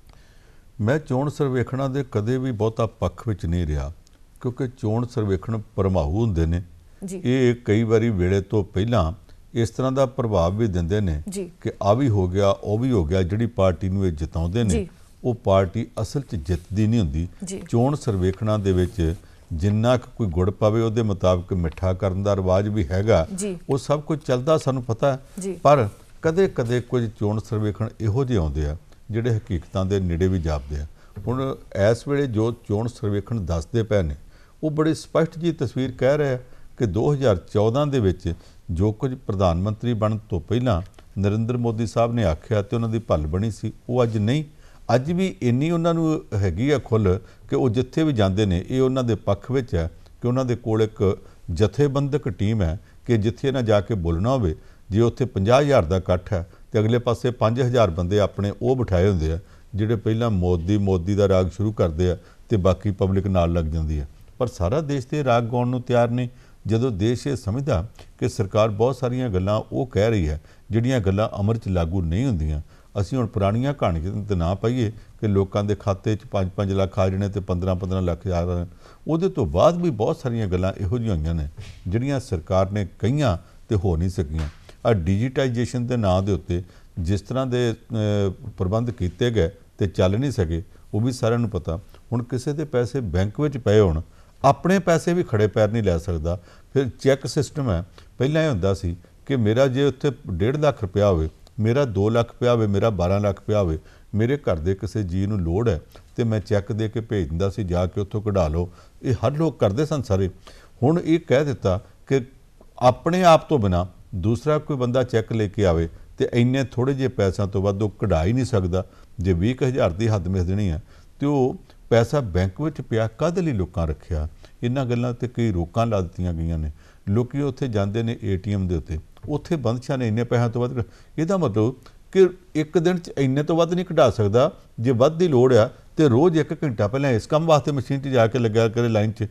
S2: ਮੈਂ ਚੋਣ ਸਰਵੇਖਣਾਂ ਦੇ ਕਦੇ ਵੀ ਬਹੁਤਾ ਪੱਖ ਵਿੱਚ ਨਹੀਂ ਰਿਹਾ, ਕਿਉਂਕਿ ਚੋਣ ਸਰਵੇਖਣ ਭਰਮਾਊ ਹੁੰਦੇ ਨੇ ਜੀ। ਇਹ ਕਈ ਵਾਰੀ ਵੇਲੇ ਤੋਂ ਪਹਿਲਾਂ ਇਸ ਤਰ੍ਹਾਂ ਦਾ ਪ੍ਰਭਾਵ ਵੀ ਦਿੰਦੇ ਨੇ ਕਿ ਆ ਵੀ ਹੋ ਗਿਆ ਉਹ ਵੀ ਹੋ ਗਿਆ। ਜਿਹੜੀ ਪਾਰਟੀ ਨੂੰ ਇਹ ਜਿਤਾਉਂਦੇ ਨੇ ਉਹ ਪਾਰਟੀ ਅਸਲ 'ਚ ਜਿੱਤਦੀ ਨਹੀਂ ਹੁੰਦੀ। ਚੋਣ ਸਰਵੇਖਣਾਂ ਦੇ ਵਿੱਚ ਜਿੰਨਾ ਕੁ ਕੋਈ ਗੁੜ ਪਾਵੇ ਉਹਦੇ ਮੁਤਾਬਕ ਮਿੱਠਾ ਕਰਨ ਦਾ ਰਿਵਾਜ ਵੀ ਹੈਗਾ, ਉਹ ਸਭ ਕੁਝ ਚੱਲਦਾ ਸਾਨੂੰ ਪਤਾ ਹੈ। ਪਰ ਕਦੇ ਕਦੇ ਕੁਝ ਚੋਣ ਸਰਵੇਖਣ ਇਹੋ ਜਿਹੇ ਆਉਂਦੇ ਆ ਜਿਹੜੇ ਹਕੀਕਤਾਂ ਦੇ ਨੇੜੇ ਵੀ ਜਾਪਦੇ ਆ। ਹੁਣ ਇਸ ਵੇਲੇ ਜੋ ਚੋਣ ਸਰਵੇਖਣ ਦੱਸਦੇ ਪਏ ਨੇ ਉਹ ਬੜੀ ਸਪਸ਼ਟ ਜੀ ਤਸਵੀਰ ਕਹਿ ਰਿਹਾ ਕਿ 2014 ਦੇ ਵਿੱਚ ਜੋ ਕੁਝ ਪ੍ਰਧਾਨ ਮੰਤਰੀ ਬਣਨ ਤੋਂ ਪਹਿਲਾਂ ਨਰਿੰਦਰ ਮੋਦੀ ਸਾਹਿਬ ਨੇ ਆਖਿਆ ਤੇ ਉਹਨਾਂ ਦੀ ਭੱਲ ਬਣੀ ਸੀ, ਉਹ ਅੱਜ ਨਹੀਂ। ਅੱਜ ਵੀ ਇੰਨੀ ਉਹਨਾਂ ਨੂੰ ਹੈਗੀ ਆ ਖੁੱਲ੍ਹ ਕਿ ਉਹ ਜਿੱਥੇ ਵੀ ਜਾਂਦੇ ਨੇ ਇਹ ਉਹਨਾਂ ਦੇ ਪੱਖ ਵਿੱਚ ਹੈ ਕਿ ਉਹਨਾਂ ਦੇ ਕੋਲ ਇੱਕ ਜਥੇਬੰਦਕ ਟੀਮ ਹੈ ਕਿ ਜਿੱਥੇ ਨਾ ਜਾ ਕੇ ਬੋਲਣਾ ਹੋਵੇ, ਜੇ ਉੱਥੇ 50,000 ਦਾ ਇਕੱਠ ਹੈ ਤੇ ਅਗਲੇ ਪਾਸੇ 5,000 ਬੰਦੇ ਆਪਣੇ ਉਹ ਬਿਠਾਏ ਹੁੰਦੇ ਆ ਜਿਹੜੇ ਪਹਿਲਾਂ ਮੋਦੀ ਦਾ ਰਾਗ ਸ਼ੁਰੂ ਕਰਦੇ ਆ ਤੇ ਬਾਕੀ ਪਬਲਿਕ ਨਾਲ ਲੱਗ ਜਾਂਦੀ ਹੈ। ਪਰ ਸਾਰਾ ਦੇਸ਼ ਤੇ ਰਾਗ ਗਾਉਣ ਨੂੰ ਤਿਆਰ ਨਹੀਂ। ਜਦੋਂ ਦੇਸ਼ ਇਹ ਸਮਝਦਾ ਕਿ ਸਰਕਾਰ ਬਹੁਤ ਸਾਰੀਆਂ ਗੱਲਾਂ ਉਹ ਕਹਿ ਰਹੀ ਹੈ ਜਿਹੜੀਆਂ ਗੱਲਾਂ ਅਮਰ 'ਚ ਲਾਗੂ ਨਹੀਂ ਹੁੰਦੀਆਂ। ਅਸੀਂ ਹੁਣ ਪੁਰਾਣੀਆਂ ਕਹਾਣੀਆਂ ਤੇ ਨਾ ਪਾਈਏ ਕਿ ਲੋਕਾਂ ਦੇ ਖਾਤੇ 'ਚ 5-5 ਲੱਖ ਆ ਜਾਣੇ ਤੇ 15-15 ਲੱਖ ਆ ਜਾਣੇ। ਉਹਦੇ ਤੋਂ ਬਾਅਦ ਵੀ ਬਹੁਤ ਸਾਰੀਆਂ ਗੱਲਾਂ ਇਹੋ ਜਿਹੀਆਂ ਹੋਈਆਂ ਨੇ ਜਿਹੜੀਆਂ ਸਰਕਾਰ ਨੇ ਕਹੀਆਂ ਤੇ ਹੋ ਨਹੀਂ ਸਕੀਆਂ। ਆ ਡਿਜੀਟਾਈਜੇਸ਼ਨ ਦੇ ਨਾਂ ਦੇ ਉੱਤੇ ਜਿਸ ਤਰ੍ਹਾਂ ਦੇ ਪ੍ਰਬੰਧ ਕੀਤੇ ਗਏ ਤੇ ਚੱਲ ਨਹੀਂ ਸਕੇ, ਉਹ ਵੀ ਸਾਰਿਆਂ ਨੂੰ ਪਤਾ। ਹੁਣ ਕਿਸੇ ਦੇ ਪੈਸੇ ਬੈਂਕ ਵਿੱਚ ਪਏ ਹੋਣ, ਆਪਣੇ ਪੈਸੇ ਵੀ ਖੜੇ ਪੈਰ ਨਹੀਂ ਲੈ ਸਕਦਾ। ਫਿਰ ਚੈੱਕ ਸਿਸਟਮ ਹੈ। ਪਹਿਲਾਂ ਇਹ ਹੁੰਦਾ ਸੀ ਕਿ ਮੇਰਾ ਜੇ ਉੱਥੇ 1.5 ਲੱਖ ਰੁਪਇਆ ਹੋਵੇ, ਮੇਰਾ 2 ਲੱਖ ਪਿਆ ਹੋਵੇ, ਮੇਰਾ 12 ਲੱਖ ਪਿਆ ਹੋਵੇ, ਮੇਰੇ ਘਰ ਦੇ ਕਿਸੇ ਜੀ ਨੂੰ ਲੋੜ ਹੈ ਤੇ ਮੈਂ ਚੈੱਕ ਦੇ ਕੇ ਭੇਜ ਦਿੰਦਾ ਸੀ, ਜਾ ਕੇ ਉੱਥੋਂ ਕਢਾ ਲਓ। ਇਹ ਹਰ ਲੋਕ ਕਰਦੇ ਸਨ ਸਾਰੇ। ਹੁਣ ਇਹ ਕਹਿ ਦਿੱਤਾ ਕਿ ਆਪਣੇ ਆਪ ਤੋਂ ਬਿਨਾਂ ਦੂਸਰਾ ਕੋਈ ਬੰਦਾ ਚੈੱਕ ਲੈ ਕੇ ਆਵੇ ਤੇ ਇੰਨੇ ਥੋੜ੍ਹੇ ਜਿਹੇ ਪੈਸਿਆਂ ਤੋਂ ਵੱਧ ਉਹ ਕਢਾ ਹੀ ਨਹੀਂ ਸਕਦਾ। ਜੇ 20,000 ਦੀ ਹੱਦ ਮਿਸ ਦੇਣੀ ਹੈ ਤੇ ਉਹ ਪੈਸਾ ਬੈਂਕ ਵਿੱਚ ਪਿਆ ਕਾਹਦੇ ਲਈ ਲੋਕਾਂ ਰੱਖਿਆ? ਇਹਨਾਂ ਗੱਲਾਂ ਤੇ ਕਈ ਰੋਕਾਂ ਲਾ ਦਿੱਤੀਆਂ ਗਈਆਂ ਨੇ। ਲੋਕੀ ਉੱਥੇ ਜਾਂਦੇ ਨੇ ATM ਦੇ ਉੱਥੇ ਬੰਦਸ਼ਾਂ ਨੇ ਇੰਨੇ ਪੈਸਿਆਂ ਤੋਂ ਵੱਧ। ਇਹਦਾ ਮਤਲਬ ਕਿ ਇੱਕ ਦਿਨ 'ਚ ਇੰਨੇ ਤੋਂ ਵੱਧ ਨਹੀਂ ਕਢਾ ਸਕਦਾ। ਜੇ ਵੱਧ ਦੀ ਲੋੜ ਆ ਤੇ ਰੋਜ਼ 1 ਘੰਟਾ ਪਹਿਲਾਂ ਇਸ ਕੰਮ ਵਾਸਤੇ ਮਸ਼ੀਨ 'ਚ ਜਾ ਕੇ ਲੱਗਿਆ ਕਰੇ ਲਾਈਨ 'ਚ।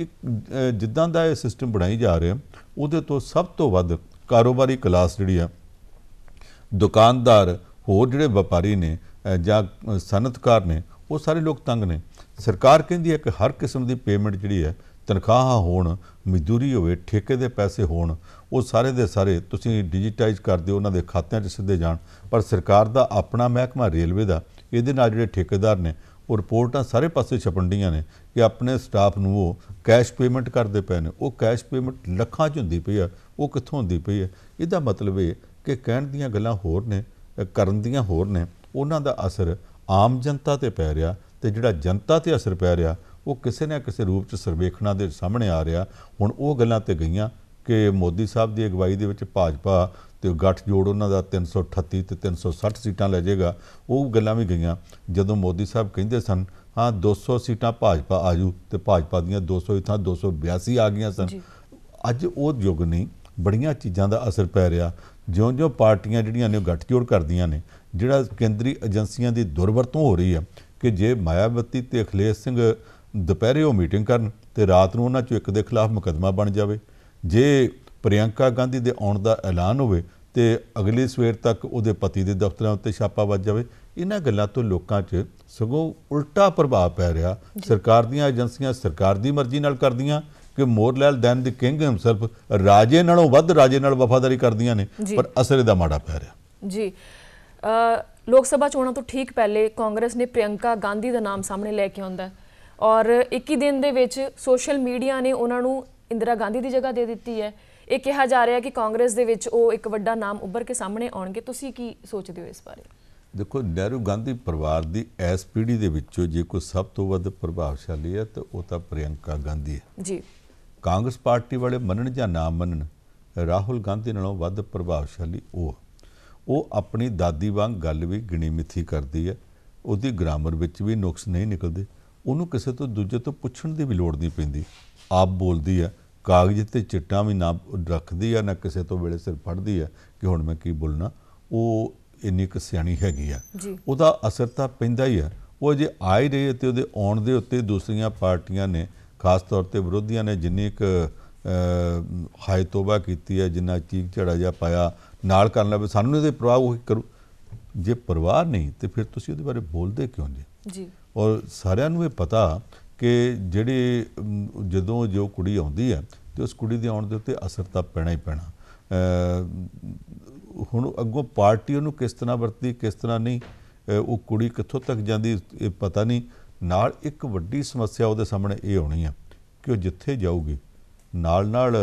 S2: ਜਿੱਦਾਂ ਦਾ ਇਹ ਸਿਸਟਮ ਬਣਾਈ ਜਾ ਰਿਹਾ ਉਹਦੇ ਤੋਂ ਸਭ ਤੋਂ ਵੱਧ ਕਾਰੋਬਾਰੀ ਕਲਾਸ ਜਿਹੜੀ ਆ, ਦੁਕਾਨਦਾਰ, ਹੋਰ ਜਿਹੜੇ ਵਪਾਰੀ ਨੇ ਜਾਂ ਸਨਅਤਕਾਰ ਨੇ, ਉਹ ਸਾਰੇ ਲੋਕ ਤੰਗ ਨੇ। ਸਰਕਾਰ ਕਹਿੰਦੀ ਹੈ ਕਿ ਹਰ ਕਿਸਮ ਦੀ ਪੇਮੈਂਟ ਜਿਹੜੀ ਹੈ, ਤਨਖਾਹਾਂ ਹੋਣ, ਮਜ਼ਦੂਰੀ ਹੋਵੇ, ਠੇਕੇ ਦੇ ਪੈਸੇ ਹੋਣ, ਉਹ ਸਾਰੇ ਦੇ ਸਾਰੇ ਤੁਸੀਂ ਡਿਜੀਟਾਈਜ਼ ਕਰ ਦਿਓ, ਉਹਨਾਂ ਦੇ ਖਾਤਿਆਂ 'ਚ ਸਿੱਧੇ ਜਾਣ। ਪਰ ਸਰਕਾਰ ਦਾ ਆਪਣਾ ਮਹਿਕਮਾ ਰੇਲਵੇ ਦਾ, ਇਹਦੇ ਨਾਲ ਜਿਹੜੇ ਠੇਕੇਦਾਰ ਨੇ ਉਹ ਰਿਪੋਰਟਾਂ ਸਾਰੇ ਪਾਸੇ ਛਪਣ ਡੀਆਂ ਨੇ ਕਿ ਆਪਣੇ ਸਟਾਫ ਨੂੰ ਉਹ ਕੈਸ਼ ਪੇਮੈਂਟ ਕਰਦੇ ਪਏ ਨੇ। ਉਹ ਕੈਸ਼ ਪੇਮੈਂਟ ਲੱਖਾਂ 'ਚ ਹੁੰਦੀ ਪਈ ਆ, ਉਹ ਕਿੱਥੋਂ ਹੁੰਦੀ ਪਈ ਹੈ? ਇਹਦਾ ਮਤਲਬ ਇਹ ਕਿ ਕਹਿਣ ਦੀਆਂ ਗੱਲਾਂ ਹੋਰ ਨੇ, ਕਰਨ ਦੀਆਂ ਹੋਰ ਨੇ। ਉਹਨਾਂ ਦਾ ਅਸਰ ਆਮ ਜਨਤਾ 'ਤੇ ਪੈ ਰਿਹਾ ਤੇ ਜਿਹੜਾ ਜਨਤਾ 'ਤੇ ਅਸਰ ਪੈ ਰਿਹਾ ਉਹ ਕਿਸੇ ਨਾ ਕਿਸੇ ਰੂਪ 'ਚ ਸਰਵੇਖਣਾਂ ਦੇ ਸਾਹਮਣੇ ਆ ਰਿਹਾ। ਹੁਣ ਉਹ ਗੱਲਾਂ 'ਤੇ ਗਈਆਂ ਕਿ ਮੋਦੀ ਸਾਹਿਬ ਦੀ ਅਗਵਾਈ ਦੇ ਵਿੱਚ ਭਾਜਪਾ ਤੇ ਗੱਠਜੋੜ ਉਹਨਾਂ ਦਾ 338 ਤੇ 360 ਸੀਟਾਂ ਲੈ ਜਾਏਗਾ। ਉਹ ਗੱਲਾਂ ਵੀ ਗਈਆਂ ਜਦੋਂ ਮੋਦੀ ਸਾਹਿਬ ਕਹਿੰਦੇ ਸਨ ਹਾਂ 200 ਸੀਟਾਂ ਭਾਜਪਾ ਆਜੂ ਤੇ ਭਾਜਪਾ ਦੀਆਂ 200 ਥਾਂ 282 ਆ ਗਈਆਂ ਸਨ। ਅੱਜ ਉਹ ਯੁੱਗ ਨਹੀਂ। ਬੜੀਆਂ ਚੀਜ਼ਾਂ ਦਾ ਅਸਰ ਪੈ ਰਿਹਾ। ਜਿਉਂ-ਜਿਉਂ ਪਾਰਟੀਆਂ ਜਿਹੜੀਆਂ ਨੇ ਉਹ ਗੱਠਜੋੜ ਕਰਦੀਆਂ ਨੇ, ਜਿਹੜਾ ਕੇਂਦਰੀ ਏਜੰਸੀਆਂ ਦੀ ਦੁਰਵਰਤੋਂ ਹੋ ਰਹੀ ਆ ਕਿ ਜੇ ਮਾਇਆਵਤੀ ਤੇ ਅਖਿਲੇਸ਼ ਸਿੰਘ ਦੁਪਹਿਰੇ ਉਹ ਮੀਟਿੰਗ ਕਰਨ ਤੇ ਰਾਤ ਨੂੰ ਉਹਨਾਂ 'ਚੋਂ ਇੱਕ ਦੇ ਖਿਲਾਫ ਮੁਕੱਦਮਾ ਬਣ ਜਾਵੇ, ਜੇ ਪ੍ਰਿਯੰਕਾ ਗਾਂਧੀ ਦੇ ਆਉਣ ਦਾ ਐਲਾਨ ਹੋਵੇ ਤੇ ਅਗਲੀ ਸਵੇਰ ਤੱਕ ਉਹਦੇ ਪਤੀ ਦੇ ਦਫ਼ਤਰਾਂ ਉੱਤੇ ਛਾਪਾ ਵੱਜ ਜਾਵੇ। ਇਹਨਾਂ ਗੱਲਾਂ ਤੋਂ ਲੋਕਾਂ 'ਚ ਸਗੋਂ ਉਲਟਾ ਪ੍ਰਭਾਵ ਪੈ ਰਿਹਾ। ਸਰਕਾਰ ਦੀਆਂ ਏਜੰਸੀਆਂ ਸਰਕਾਰ ਦੀ ਮਰਜ਼ੀ ਨਾਲ ਕਰਦੀਆਂ ਕਿ more loyal than the king himself, ਰਾਜੇ ਨਾਲੋਂ ਵੱਧ ਰਾਜੇ ਨਾਲ ਵਫਾਦਾਰੀ ਕਰਦੀਆਂ ਨੇ, ਪਰ ਅਸਰ ਇਹਦਾ ਮਾੜਾ ਪੈ ਰਿਹਾ।
S1: ਜੀ ਲੋਕ ਸਭਾ ਚੋਣਾਂ ਤੋਂ ਠੀਕ ਪਹਿਲੇ ਕਾਂਗਰਸ ਨੇ ਪ੍ਰਿयंका ਗਾਂਧੀ ਦਾ ਨਾਮ ਸਾਹਮਣੇ ਲੈ ਕੇ ਆਉਂਦਾ ਔਰ 21 ਦਿਨ ਦੇ ਵਿੱਚ ਸੋਸ਼ਲ ਮੀਡੀਆ ਨੇ ਉਹਨਾਂ ਨੂੰ ਇੰਦਰਾ ਗਾਂਧੀ ਦੀ ਜਗ੍ਹਾ ਦੇ ਦਿੱਤੀ ਹੈ। ਇਹ ਕਿਹਾ ਜਾ ਰਿਹਾ ਕਿ ਕਾਂਗਰਸ ਦੇ ਵਿੱਚ ਉਹ ਇੱਕ ਵੱਡਾ ਨਾਮ ਉੱਭਰ ਕੇ ਸਾਹਮਣੇ ਆਉਣਗੇ। ਤੁਸੀਂ ਕੀ ਸੋਚਦੇ ਹੋ ਇਸ ਬਾਰੇ?
S2: ਦੇਖੋ, ਨਹਿਰੂ ਗਾਂਧੀ ਪਰਿਵਾਰ ਦੀ ਇਸ ਪੀੜ੍ਹੀ ਦੇ ਵਿੱਚੋਂ ਜੇ ਕੋਈ ਸਭ ਤੋਂ ਵੱਧ ਪ੍ਰਭਾਵਸ਼ਾਲੀ ਹੈ ਤਾਂ ਉਹ ਤਾਂ ਪ੍ਰਿयंका ਗਾਂਧੀ ਹੈ
S1: ਜੀ।
S2: ਕਾਂਗਰਸ ਪਾਰਟੀ ਵਾਲੇ ਮੰਨਣ ਜਾਂ ਨਾ ਮੰਨਣ, ਰਾਹੁਲ ਗਾਂਧੀ ਨਾਲੋਂ ਵੱਧ ਪ੍ਰਭਾਵਸ਼ਾਲੀ ਉਹ ਆਪਣੀ ਦਾਦੀ ਵਾਂਗ ਗੱਲ ਵੀ ਗਿਣੀ ਮਿੱਥੀ ਕਰਦੀ ਹੈ। ਉਹਦੀ ਗ੍ਰਾਮਰ ਵਿੱਚ ਵੀ ਨੁਕਸ ਨਹੀਂ ਨਿਕਲਦੇ। ਉਹਨੂੰ ਕਿਸੇ ਤੋਂ ਦੂਜੇ ਤੋਂ ਪੁੱਛਣ ਦੀ ਵੀ ਲੋੜ ਨਹੀਂ ਪੈਂਦੀ। ਆਪ ਬੋਲਦੀ ਹੈ, ਕਾਗਜ਼ ਤੇ ਚਿੱਟਾਂ ਵੀ ਨਾ ਰੱਖਦੀ ਆ, ਨਾ ਕਿਸੇ ਤੋਂ ਵੇਲੇ ਸਿਰ ਫੜਦੀ ਹੈ ਕਿ ਹੁਣ ਮੈਂ ਕੀ ਬੋਲਣਾ। ਉਹ ਇੰਨੀ ਕੁ ਸਿਆਣੀ ਹੈਗੀ ਆ। ਉਹਦਾ ਅਸਰ ਤਾਂ ਪੈਂਦਾ ਹੀ ਆ। ਉਹ ਜੇ ਆ ਹੀ ਰਹੇ ਤੇ ਉਹਦੇ ਆਉਣ ਦੇ ਉੱਤੇ ਦੂਸਰੀਆਂ ਪਾਰਟੀਆਂ ਨੇ, ਖਾਸ ਤੌਰ ਤੇ ਵਿਰੋਧੀਆਂ ਨੇ ਜਿੰਨੀ ਇੱਕ ਹਾਏ ਤੋਬਾ ਕੀਤੀ ਹੈ, ਜਿੰਨਾ ਚੀਕ ਝੜਾ ਜਿਹਾ ਪਾਇਆ, ਨਾਲ ਕਰਨ ਲੱਗੇ ਸਾਨੂੰ ਇਹਦੇ ਪ੍ਰਵਾਹ ਉਹ ਕਰੂ। ਜੇ ਪਰਵਾਹ ਨਹੀਂ ਤੇ ਫਿਰ ਤੁਸੀਂ ਉਹਦੇ ਬਾਰੇ ਬੋਲਦੇ ਕਿਉਂ ਜੀ? ਔਰ ਸਾਰਿਆਂ ਨੂੰ ਇਹ ਪਤਾ ਕਿ ਜਿਹੜੀ ਜਦੋਂ ਜੋ ਕੁੜੀ ਆਉਂਦੀ ਹੈ ਤੇ ਉਸ ਕੁੜੀ ਦੇ ਆਉਣ ਦੇ ਉੱਤੇ ਅਸਰ ਤਾਂ ਪੈਣਾ ਹੀ ਪੈਣਾ। ਹੁਣ ਅੱਗੋਂ ਪਾਰਟੀ ਉਹਨੂੰ ਕਿਸ ਤਰ੍ਹਾਂ ਵਰਤਦੀ, ਕਿਸ ਤਰ੍ਹਾਂ ਨਹੀਂ, ਉਹ ਕੁੜੀ ਕਿੱਥੋਂ ਤੱਕ ਜਾਂਦੀ ਇਹ ਪਤਾ ਨਹੀਂ। ਨਾਲ ਇੱਕ ਵੱਡੀ ਸਮੱਸਿਆ ਉਹਦੇ ਸਾਹਮਣੇ ਇਹ ਆਉਣੀ ਆ ਕਿ ਉਹ ਜਿੱਥੇ ਜਾਊਗੀ ਨਾਲ ਨਾਲ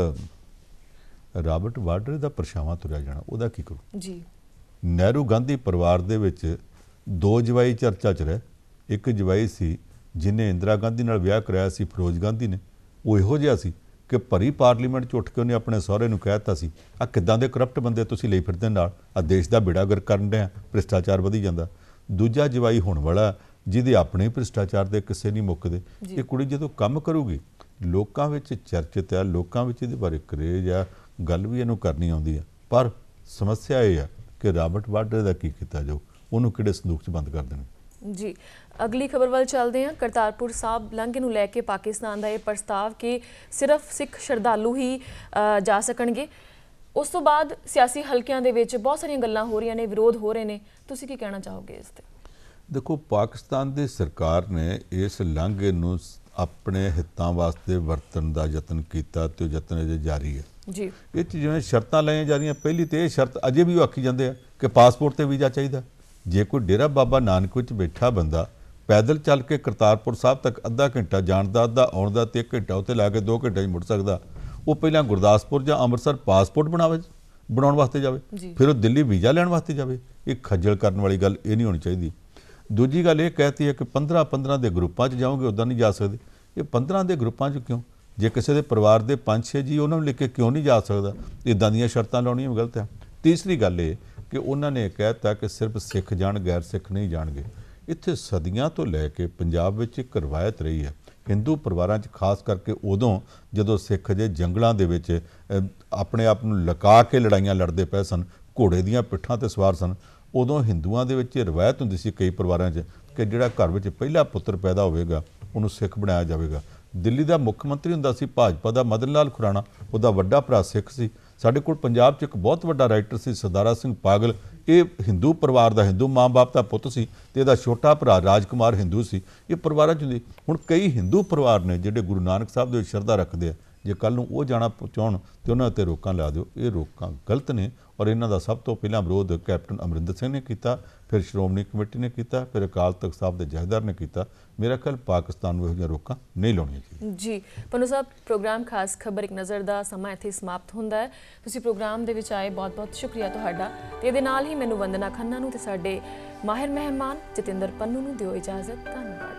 S2: ਰਾਬਰਟ ਵਾਡਰੇ ਦਾ ਪਰਛਾਵਾਂ ਤੁਰਿਆ ਜਾਣਾ। ਉਹਦਾ ਕੀ ਕਰੂ ਜੀ? ਨਹਿਰੂ ਗਾਂਧੀ ਪਰਿਵਾਰ ਦੇ ਵਿੱਚ ਦੋ ਜਵਾਈ ਚਰਚਾ 'ਚ ਰਹੇ। ਇੱਕ ਜਵਾਈ ਸੀ ਜਿਹਨੇ ਇੰਦਰਾ ਗਾਂਧੀ ਨਾਲ ਵਿਆਹ ਕਰਾਇਆ ਸੀ, ਫਿਰੋਜ਼ ਗਾਂਧੀ ਨੇ। ਉਹ ਇਹੋ ਜਿਹਾ ਸੀ ਕਿ ਭਰੀ ਪਾਰਲੀਮੈਂਟ 'ਚ ਉੱਠ ਕੇ ਉਹਨੇ ਆਪਣੇ ਸਹੁਰੇ ਨੂੰ ਕਹਿ ਦਿੱਤਾ ਸੀ, ਆਹ ਕਿੱਦਾਂ ਦੇ ਕਰਪਟ ਬੰਦੇ ਤੁਸੀਂ ਲਈ ਫਿਰਦੇ ਨਾਲ, ਆਹ ਦੇਸ਼ ਦਾ ਬੇੜਾ ਗਰਕ ਕਰਨ ਡਿਆ, ਭ੍ਰਿਸ਼ਟਾਚਾਰ ਵਧੀ ਜਾਂਦਾ। ਦੂਜਾ ਜਵਾਈ ਹੋਣ ਵਾਲਾ ਜਿਹਦੇ ਆਪਣੇ ਭ੍ਰਿਸ਼ਟਾਚਾਰ ਦੇ ਕਿਸੇ ਨਹੀਂ ਮੁੱਕਦੇ। ਇਹ ਕੁੜੀ ਜਦੋਂ ਕੰਮ ਕਰੂਗੀ ਲੋਕਾਂ ਵਿੱਚ ਚਰਚਿਤ ਆ, ਲੋਕਾਂ ਵਿੱਚ ਇਹਦੇ ਬਾਰੇ ਕਰੇਜ ਆ, ਗੱਲ ਵੀ ਇਹਨੂੰ ਕਰਨੀ ਆਉਂਦੀ ਆ। ਪਰ ਸਮੱਸਿਆ ਇਹ ਆ ਕਿ ਰਾਬਰਟ ਵਾਡਰੇ ਦਾ ਕੀ ਕੀਤਾ ਜਾਊ, ਉਹਨੂੰ ਕਿਹੜੇ ਸੰਦੂਕ 'ਚ ਬੰਦ ਕਰ ਦੇਣ
S1: ਜੀ। ਅਗਲੀ ਖਬਰ ਵੱਲ ਚੱਲਦੇ ਹਾਂ। ਕਰਤਾਰਪੁਰ ਸਾਹਿਬ ਲਾਂਘੇ ਨੂੰ ਲੈ ਕੇ ਪਾਕਿਸਤਾਨ ਦਾ ਇਹ ਪ੍ਰਸਤਾਵ ਕਿ ਸਿਰਫ ਸਿੱਖ ਸ਼ਰਧਾਲੂ ਹੀ ਜਾ ਸਕਣਗੇ, ਉਸ ਤੋਂ ਬਾਅਦ ਸਿਆਸੀ ਹਲਕਿਆਂ ਦੇ ਵਿੱਚ ਬਹੁਤ ਸਾਰੀਆਂ ਗੱਲਾਂ ਹੋ ਰਹੀਆਂ ਨੇ, ਵਿਰੋਧ ਹੋ ਰਹੇ ਨੇ। ਤੁਸੀਂ ਕੀ ਕਹਿਣਾ ਚਾਹੋਗੇ ਇਸ ਤੇ?
S2: ਦੇਖੋ, ਪਾਕਿਸਤਾਨ ਦੀ ਸਰਕਾਰ ਨੇ ਇਸ ਲਾਂਘੇ ਨੂੰ ਆਪਣੇ ਹਿੱਤਾਂ ਵਾਸਤੇ ਵਰਤਣ ਦਾ ਯਤਨ ਕੀਤਾ ਤੇ ਉਹ ਯਤਨ ਅਜੇ ਜਾਰੀ ਹੈ ਜੀ। ਇਹ 'ਚ ਜਿਵੇਂ ਸ਼ਰਤਾਂ ਲਾਈਆਂ ਜਾ ਰਹੀਆਂ, ਪਹਿਲੀ ਤੇ ਇਹ ਸ਼ਰਤ ਅਜੇ ਵੀ ਉਹ ਆਖੀ ਜਾਂਦੇ ਆ ਕਿ ਪਾਸਪੋਰਟ ਤੇ ਵੀਜ਼ਾ ਚਾਹੀਦਾ। ਜੇ ਕੋਈ ਡੇਰਾ ਬਾਬਾ ਨਾਨਕ ਵਿੱਚ ਬੈਠਾ ਬੰਦਾ ਪੈਦਲ ਚੱਲ ਕੇ ਕਰਤਾਰਪੁਰ ਸਾਹਿਬ ਤੱਕ ਅੱਧਾ ਘੰਟਾ ਜਾਣ ਦਾ, ਅੱਧਾ ਆਉਣ ਦਾ ਤੇ 1 ਘੰਟਾ ਉੱਥੇ ਲਾ ਕੇ 2 ਘੰਟੇ 'ਚ ਮੁੜ ਸਕਦਾ, ਉਹ ਪਹਿਲਾਂ ਗੁਰਦਾਸਪੁਰ ਜਾਂ ਅੰਮ੍ਰਿਤਸਰ ਪਾਸਪੋਰਟ ਬਣਾਉਣ ਵਾਸਤੇ ਜਾਵੇ, ਫਿਰ ਉਹ ਦਿੱਲੀ ਵੀਜ਼ਾ ਲੈਣ ਵਾਸਤੇ ਜਾਵੇ। ਇਹ ਖੱਜਲ ਕਰਨ ਵਾਲੀ ਗੱਲ ਇਹ ਨਹੀਂ ਹੋਣੀ ਚਾਹੀਦੀ। ਦੂਜੀ ਗੱਲ ਇਹ ਕਹਿਤੀ ਹੈ ਕਿ 15 ਦੇ ਗਰੁੱਪਾਂ 'ਚ ਜਾਓਗੇ, ਉੱਦਾਂ ਨਹੀਂ ਜਾ ਸਕਦੇ। ਇਹ 15 ਦੇ ਗਰੁੱਪਾਂ 'ਚ ਕਿਉਂ? ਜੇ ਕਿਸੇ ਦੇ ਪਰਿਵਾਰ ਦੇ 5-6 ਜੀ ਉਹਨਾਂ ਨੂੰ ਲੈ ਕੇ ਕਿਉਂ ਨਹੀਂ ਜਾ ਸਕਦਾ? ਇੱਦਾਂ ਦੀਆਂ ਸ਼ਰਤਾਂ ਲਾਉਣੀਆਂ ਵੀ ਗਲਤ ਹੈ। ਤੀਸਰੀ ਗੱਲ ਇਹ ਕਿ ਉਹਨਾਂ ਨੇ ਕਹਿ ਦਿੱਤਾ ਕਿ ਸਿਰਫ ਸਿੱਖ ਜਾਣ, ਗੈਰ ਸਿੱਖ ਨਹੀਂ ਜਾਣਗੇ। ਇੱਥੇ ਸਦੀਆਂ ਤੋਂ ਲੈ ਕੇ ਪੰਜਾਬ ਵਿੱਚ ਇੱਕ ਰਵਾਇਤ ਰਹੀ ਹੈ, ਹਿੰਦੂ ਪਰਿਵਾਰਾਂ 'ਚ ਖਾਸ ਕਰਕੇ ਉਦੋਂ ਜਦੋਂ ਸਿੱਖ ਜੇ ਜੰਗਲਾਂ ਦੇ ਵਿੱਚ ਆਪਣੇ ਆਪ ਨੂੰ ਲੁਕਾ ਕੇ ਲੜਾਈਆਂ ਲੜਦੇ ਪਏ ਸਨ, ਘੋੜੇ ਦੀਆਂ ਪਿੱਠਾਂ 'ਤੇ ਸਵਾਰ ਸਨ, ਉਦੋਂ ਹਿੰਦੂਆਂ ਦੇ ਵਿੱਚ ਇਹ ਰਵਾਇਤ ਹੁੰਦੀ ਸੀ ਕਈ ਪਰਿਵਾਰਾਂ 'ਚ ਕਿ ਜਿਹੜਾ ਘਰ ਵਿੱਚ ਪਹਿਲਾ ਪੁੱਤਰ ਪੈਦਾ ਹੋਵੇਗਾ ਉਹਨੂੰ ਸਿੱਖ ਬਣਾਇਆ ਜਾਵੇਗਾ। ਦਿੱਲੀ ਦਾ ਮੁੱਖ ਮੰਤਰੀ ਹੁੰਦਾ ਸੀ ਭਾਜਪਾ ਦਾ ਮਦਨ ਲਾਲ ਖੁਰਾਣਾ, ਉਹਦਾ ਵੱਡਾ ਭਰਾ ਸਿੱਖ ਸੀ। ਸਾਡੇ ਕੋਲ ਪੰਜਾਬ 'ਚ ਇੱਕ ਬਹੁਤ ਵੱਡਾ ਰਾਈਟਰ ਸੀ ਸਰਦਾਰਾ ਸਿੰਘ ਪਾਗਲ, ਇਹ ਹਿੰਦੂ ਪਰਿਵਾਰ ਦਾ, ਹਿੰਦੂ ਮਾਂ-ਬਾਪ ਦਾ ਪੁੱਤ ਸੀ ਤੇ ਇਹਦਾ ਛੋਟਾ ਭਰਾ ਰਾਜਕੁਮਾਰ ਹਿੰਦੂ ਸੀ। ਇਹ ਪਰਿਵਾਰਾਂ 'ਚ ਹੁੰਦੀ। ਹੁਣ ਕਈ ਹਿੰਦੂ ਪਰਿਵਾਰ ਨੇ ਜਿਹੜੇ ਗੁਰੂ ਨਾਨਕ ਸਾਹਿਬ ਦੇ ਵਿੱਚ ਸ਼ਰਧਾ ਰੱਖਦੇ ਆ, ਜੇ ਕੱਲ੍ਹ ਨੂੰ ਉਹ ਜਾਣਾ ਚਾਹੁਣ ਤੇ ਉਹਨਾਂ ਉੱਤੇ ਰੋਕਾਂ ਲਾ ਦਿਓ। ਇਹ ਰੋਕਾਂ ਗਲਤ ਨੇ ਔਰ ਇਹਨਾਂ ਦਾ ਸਭ ਤੋਂ ਪਹਿਲਾਂ ਵਿਰੋਧ ਕੈਪਟਨ ਅਮਰਿੰਦਰ ਸਿੰਘ ਨੇ ਕੀਤਾ, ਫਿਰ ਸ਼੍ਰੋਮਣੀ ਕਮੇਟੀ ਨੇ ਕੀਤਾ, ਫਿਰ ਅਕਾਲ ਤਖਤ ਸਾਹਿਬ ਦੇ ਜਥੇਦਾਰ ਨੇ ਕੀਤਾ। ਮੇਰਾ ਖਿਆਲ ਪਾਕਿਸਤਾਨ ਨੂੰ ਇਹੋ ਜਿਹੀਆਂ ਰੋਕਾਂ ਨਹੀਂ ਲਾਉਣੀਆਂ ਚਾਹੀਦੀਆਂ
S1: ਜੀ। ਪੰਨੂ ਸਾਹਿਬ, ਪ੍ਰੋਗਰਾਮ ਖਾਸ ਖਬਰ ਇੱਕ ਨਜ਼ਰ ਦਾ ਸਮਾਂ ਇੱਥੇ ਸਮਾਪਤ ਹੁੰਦਾ ਹੈ। ਤੁਸੀਂ ਪ੍ਰੋਗਰਾਮ ਦੇ ਵਿੱਚ ਆਏ, ਬਹੁਤ ਬਹੁਤ ਸ਼ੁਕਰੀਆ ਤੁਹਾਡਾ। ਤੇ ਇਹਦੇ ਨਾਲ ਹੀ ਮੈਨੂੰ ਵੰਦਨਾ ਖੰਨਾ ਨੂੰ ਤੇ ਸਾਡੇ ਮਾਹਿਰ ਮਹਿਮਾਨ ਜਤਿੰਦਰ ਪੰਨੂ ਨੂੰ ਦਿਓ ਇਜਾਜ਼ਤ। ਧੰਨਵਾਦ।